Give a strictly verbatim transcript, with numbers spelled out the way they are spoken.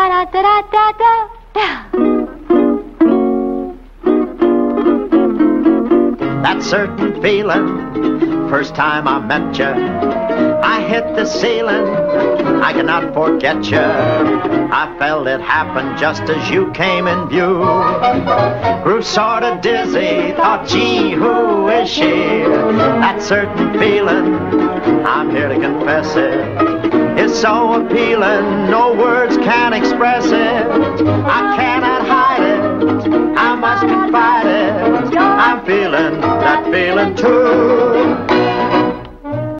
da da da da da da. That certain feeling, first time I met you, I hit the ceiling, I cannot forget you. I felt it happen just as you came in view. Grew sort of dizzy, thought, gee, who is she? That certain feeling, I'm here to confess it, is so appealing, no words can express it. I cannot hide it, I must confide it. I'm feeling that feeling too.